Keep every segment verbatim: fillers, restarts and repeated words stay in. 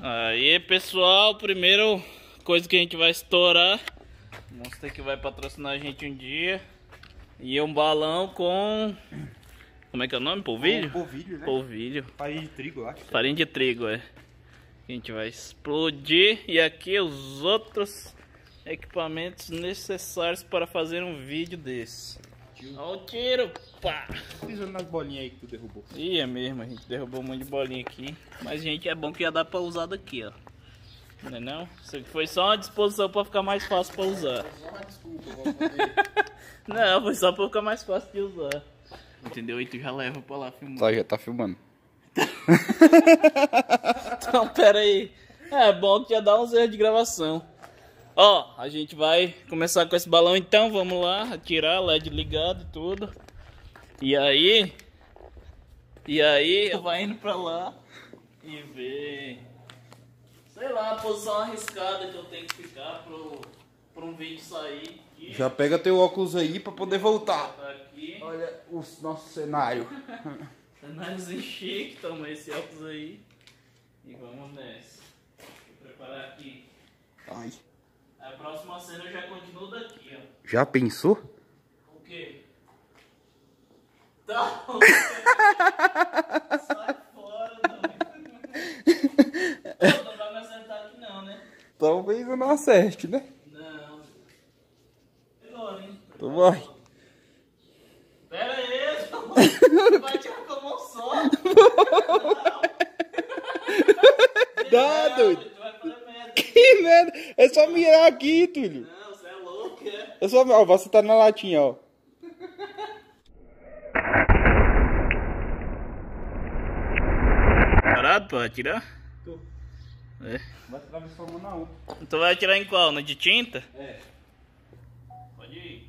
Aí, pessoal, primeiro coisa que a gente vai estourar. O Monster que vai patrocinar a gente um dia. E um balão com... Como é que é o nome? Polvilho? Polvilho, né? Polvilho. Farinha de trigo, eu acho. Farinha de trigo, é. A gente vai explodir. E aqui os outros equipamentos necessários para fazer um vídeo desse. Olha o tiro, pá! Pisando nas bolinhas aí que tu derrubou. Ih, é mesmo, a gente derrubou um monte de bolinha aqui. Mas, gente, é bom que já dá pra usar daqui, ó. Não é não? Isso aqui foi só uma disposição pra ficar mais fácil pra usar. Não, foi só pra ficar mais fácil de usar. Entendeu? E tu já leva pra lá filmando. Tá, já tá filmando. Então, pera aí. É bom que já dá uns erros de gravação. Ó, a gente vai começar com esse balão então, vamos lá, atirar, L E D ligado e tudo. E aí, e aí vai indo pra lá e ver, sei lá, a posição arriscada que eu tenho que ficar pro, pro um vídeo sair. Aqui. Já pega teu óculos aí pra poder voltar. Tá aqui. Olha o nosso cenário. Cenáriozinho chique, toma esse óculos aí. E vamos nessa. Vou preparar aqui. Ai. A próxima cena eu já continuo daqui, ó. Já pensou? O quê? Tá. Sai fora, não. Não vai me acertar aqui não, né? Talvez eu não acerte, né? Não. Agora, hein? Então vai. Pera aí, não vai tirar com a mão só. Não. Dá, Não, doido. tu vai fazer merda. Que merda. É só mirar aqui, Túlio. Não, você é louco, é? É só... Ó, você tá na latinha, ó. Parado pra atirar? Tô. É. Vai transformar na outra. Tu vai atirar em qual? Na de tinta? É. Pode ir.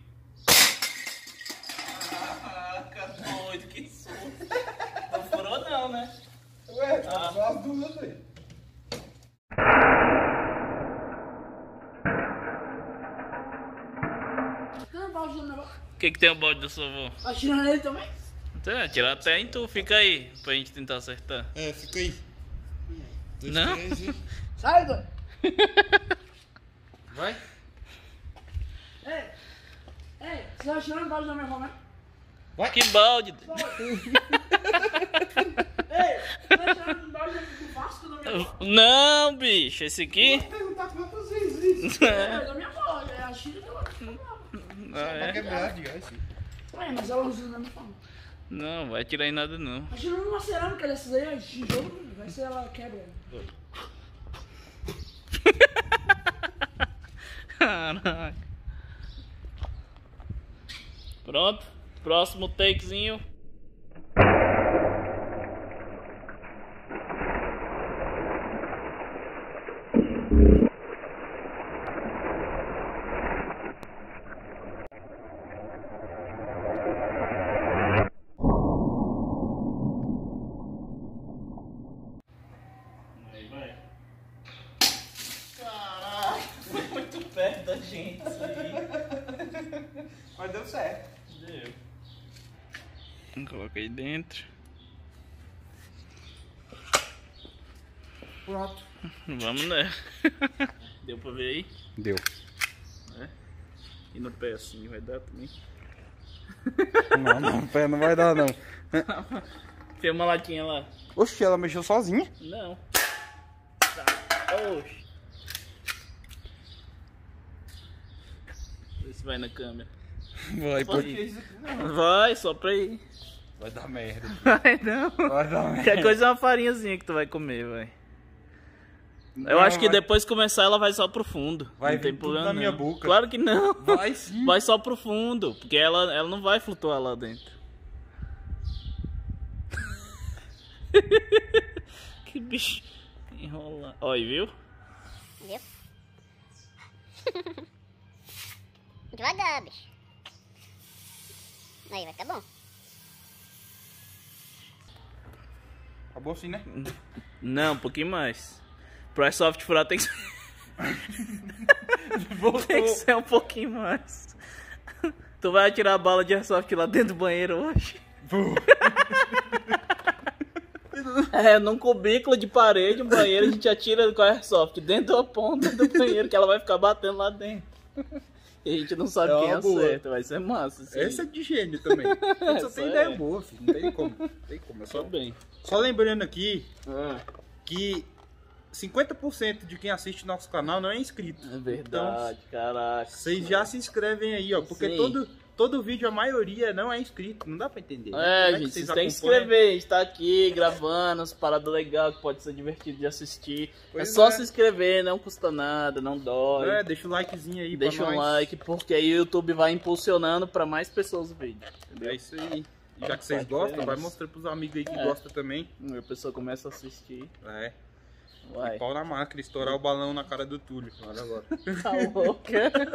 Caraca, doido, que susto. Não furou não, né? Ué, tá só as duas aí. O que que tem o balde do seu avô? Atirando nele também? Então, atirar até em tu, fica aí, pra gente tentar acertar. É, fica aí. Dois, Não? três e... Sai, doido! Vai. Ei! Ei, você tá atirando embaixo da minha mão, né? Que balde? Ei, você tá atirando embaixo do Vasco da minha mão? Não, bicho, esse aqui? Vou perguntar quantas vezes isso. É, da minha mão, é a China que ela Ah, é? quebrar, diga assim. Ué, mas ela usa da minha mão. Não, vai atirar em nada não. Atirando numa cerâmica dessas aí, é tijolo, vai ser ela quebra. Caraca. Pronto, próximo takezinho. Aí vai. Caraca, foi muito perto da gente isso aí. Mas deu certo. Deu. Coloca aí dentro. Pronto. Vamos, né? Deu pra ver aí? Deu. É. E no pé assim, vai dar também. Não, não, pé não vai dar não. Tem uma latinha lá. Oxe, ela mexeu sozinha? Não. Tá. Oxi. Vê se vai na câmera. Vai, pode. Vai, só pra ir. Vai dar merda. Vai não. Vai dar merda. Qualquer coisa é uma farinhazinha que tu vai comer, vai. Eu acho que depois que começar ela vai só pro fundo. Vai não tem vir tudo problema na não. minha boca. Claro que não. Vai sim. Vai só pro fundo, porque ela, ela não vai flutuar lá dentro. Que bicho enrola. Olha, viu? Viu? Devagar, bicho. Aí, vai ficar bom. Acabou assim, né? Não, um pouquinho mais. Pro Airsoft furar tem que ser... tem que ser um pouquinho mais. Tu vai tirar a bala de Airsoft lá dentro do banheiro hoje? Não É, num cubículo de parede, um banheiro, a gente atira com a airsoft dentro da ponta do banheiro, que ela vai ficar batendo lá dentro. E a gente não sabe É quem uma boa. acerta, vai ser massa. Sim. Essa é de gênio também. Só Essa tem é. ideia boa, filho. Não tem como. Não tem como. É Só só... bem. só lembrando aqui Ah, que cinquenta por cento de quem assiste nosso canal não é inscrito. é verdade, caraca. Então, vocês já se inscrevem aí, ó. Porque Sim. todo, todo vídeo, a maioria não é inscrito. Não dá pra entender. Como É, que gente, vocês vocês têm que acompanham? inscrever. A gente tá aqui gravando as paradas legais que pode ser divertido de assistir. Pois é só é. se inscrever, não custa nada, não dói. É, deixa o likezinho aí Deixa pra um nós. like, porque aí o YouTube vai impulsionando pra mais pessoas o vídeo. Entendeu? É isso aí. E já que vocês Faz gostam, diferença. vai mostrar pros amigos aí que É. gostam também. Aí a pessoa começa a assistir. É. Vai. Pau na máquina, estourar o balão na cara do Túlio. Olha agora. Tá louco?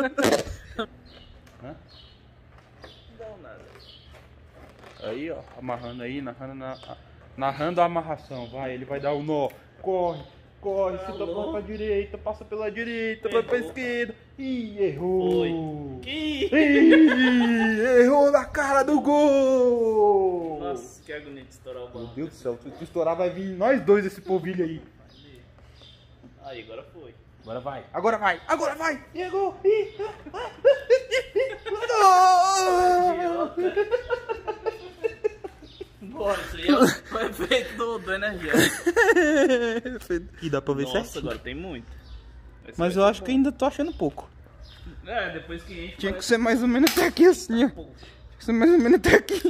Hã? Não, nada. Aí, ó, amarrando aí, narrando, na, narrando a amarração. Vai, ele vai dar o nó. Corre, corre, Tá se toca louco. pra direita, passa pela direita, vai pra Errou. esquerda. Ih, errou. Foi. Que... Ih, errou na cara do gol. Nossa, que agonia de estourar o Meu balão. Deus do céu, se tu estourar vai vir nós dois esse polvilho aí. Aí, agora foi. Agora vai, agora vai, agora vai. Errou. Ih, ah, ah, Bora, isso aí é o efeito do, do energético. E dá pra ver Nossa, certinho. agora tem muito. Esse Mas vai eu ser acho bom. que ainda tô achando pouco. É, depois que enche... Tinha que parece- ser mais ou menos até aqui assim, ó. Tinha que ser mais ou menos até aqui.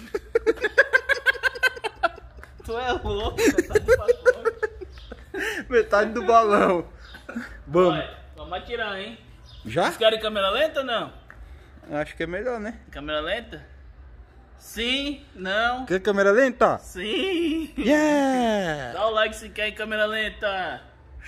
Tu é louco, você tá de pacote. Metade do balão. Vamos. Vai, vamos atirar, hein? Já? Vocês querem câmera lenta ou não? Acho que é melhor, né? Câmera lenta? Sim, não, Quer câmera lenta? sim. Yeah! Dá o like se quer em câmera lenta.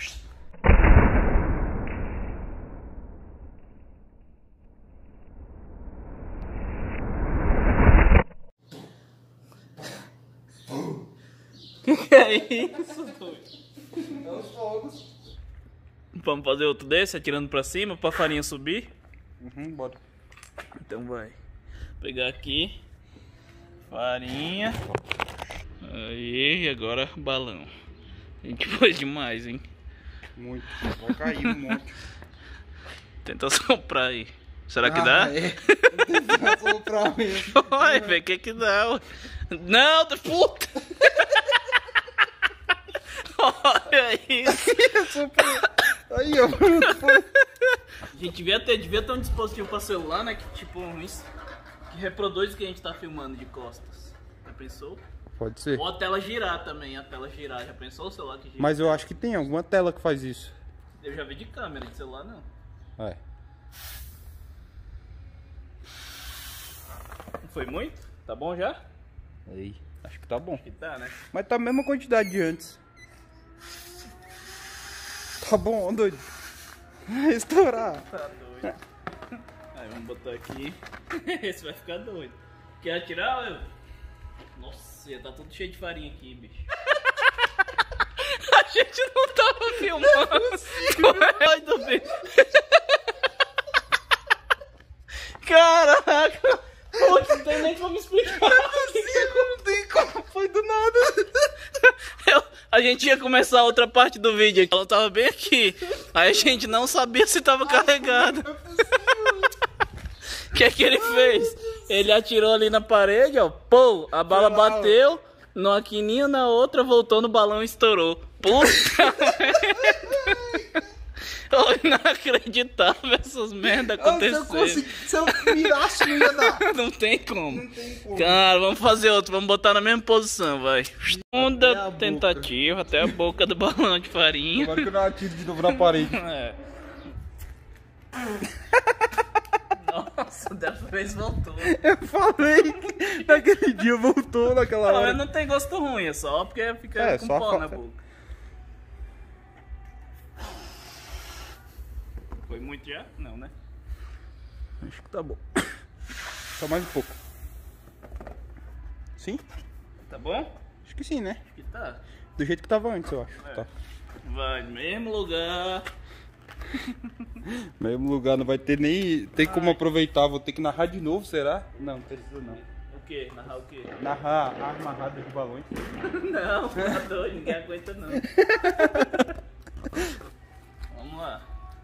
Que que é isso, doido? É os fogos. Vamos fazer outro desse, atirando pra cima, pra farinha subir? Uhum, bora. Então vai. Vou pegar aqui. Farinha. Aí, agora balão. A gente foi demais, hein? Muito. Vai cair um monte. Tenta soprar aí. Será que Ah, dá? É. Vai soprar mesmo. Vai, vê o que que dá. ué. Não, da puta! Olha isso. Aí, ó. A gente devia ter, devia ter um dispositivo pra celular, né? Que tipo, um, isso- que reproduz o que a gente tá filmando de costas. Já pensou? Pode ser. Ou a tela girar também, a tela girar. Já pensou o celular que gira? Mas eu acho que tem alguma tela que faz isso. Eu já vi de câmera, de celular não. É. Não foi muito? Tá bom já? Aí. Acho que tá bom. Que tá, né? Mas tá a mesma quantidade de antes. Tá bom, doido. Vai estourar. Tá doido. Aí vamos botar aqui. Esse vai ficar doido. Quer atirar, Léo? Nossa, tá tudo cheio de farinha aqui, bicho. A gente não tava filmando. Doido, bicho. Caraca. Putz, não tem nem como explicar. Não tem como, foi do nada. Eu- a gente ia começar outra parte do vídeo. Ela tava bem aqui. Aí a gente não sabia se tava carregado. O que é que ele fez? Ele atirou ali na parede, ó. Pô, a bala bateu numa quininha, na outra voltou no balão e estourou. Puta merda. Oh, inacreditável essas merda aconteceram. Se eu mirasse, não ia dar. Não tem como. Não tem como. Cara, vamos fazer outro, vamos botar na mesma posição, vai. Até Segunda a tentativa, até a boca do balão de farinha. Agora que eu não atiro de novo na parede. É. Nossa, dessa vez voltou. Eu falei que naquele dia voltou naquela Pelo hora. menos não tem gosto ruim, é só porque fica É, com só pó fa- na boca. Foi muito já? Não, né? Acho que tá bom. Só mais um pouco. Sim? Tá bom? Acho que sim, né? Acho que tá. Do jeito que tava antes, eu acho. É. Tá. Vai, mesmo lugar. Mesmo lugar, não vai ter nem. Tem como aproveitar, vou ter que narrar de novo, será? Não, não precisa não. O quê? Narrar o quê? Narrar a amarrada de balões. Não, tá doido, ninguém aguenta não. Vamos lá.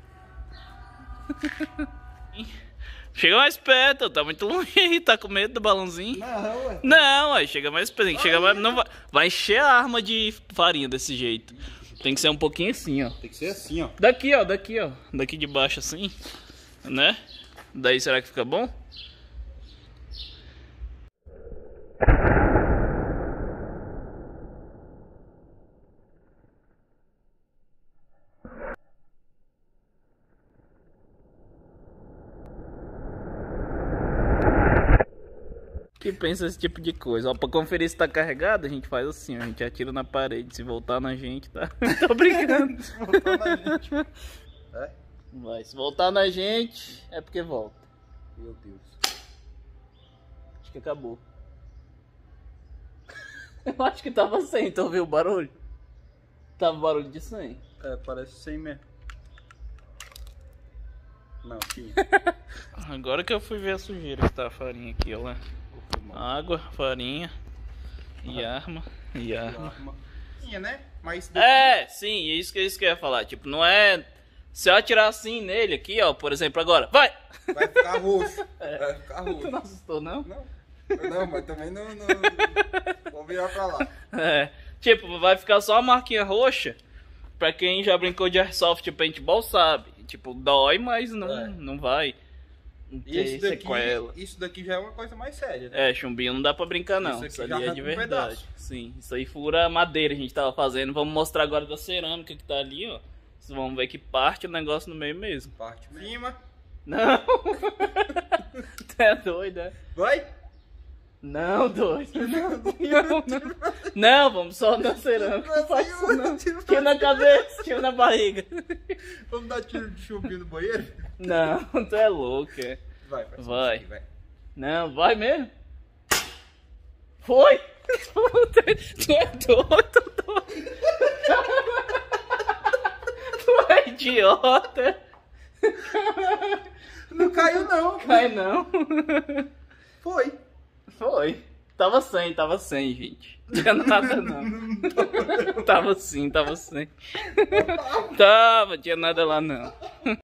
Chega mais perto, tá muito longe aí, tá com medo do balãozinho? Não, ué. Não, aí chega mais perto, tem que chegar mais. Não vai, vai encher a arma de farinha desse jeito. Tem que ser um pouquinho assim, ó. Tem que ser assim, ó. Daqui, ó, daqui, ó. Daqui de baixo assim, né? Daí será que fica bom? Que pensa esse tipo de coisa. Ó, pra conferir se tá carregado, a gente faz assim, ó, a gente atira na parede. Se voltar na gente, tá? Tô brincando. Se voltar na gente. É? Vai, se voltar na gente, é porque volta. Meu Deus. Acho que acabou. Eu acho que tava sem, tu ouviu o barulho? Tava barulho de cem. É, parece cem mesmo. Não, tinha. Agora que eu fui ver a sujeira que tá a farinha aqui, ó lá. Água, farinha e arma, e arma. Tinha, né? Mas isso daqui... É, sim, isso que, isso que eu ia falar. Tipo, não é... Se eu atirar assim nele aqui, ó, por exemplo, agora, vai! Vai ficar roxo. É. Vai ficar roxo. Tu não assustou, não? Não, não, mas também não, não... Vou virar pra lá. É, tipo, vai ficar só a marquinha roxa. Pra quem já brincou de Airsoft Paintball sabe. Tipo, dói, mas não, É. não vai ter Isso daqui, sequela. isso daqui já é uma coisa mais séria, né? É, chumbinho não dá pra brincar não, Isso isso, aqui ali já é de arranca um verdade. pedaço. Sim, isso aí fura a madeira que a gente tava fazendo. Vamos mostrar agora da cerâmica que tá ali, ó. Vocês vão ver que parte o negócio no meio mesmo. Parte em cima. Não! Tu é doido, é? Vai! Não, doido. Não, não, não. Não, vamos só na cerâmica. Não faz isso não. Tiro na cabeça, tiro na barriga. Vamos dar tiro de chumbinho no banheiro? Não, tu é louco, é. Vai, vai. Vai. Vai. Não, vai mesmo? Foi! Tu é doido, doido. Tu é idiota. Não caiu não. Cai não. Foi. Foi. Tava sem, tava sem, gente. Não tinha nada não. Tava sim, tava sem. Tava, tinha nada lá não.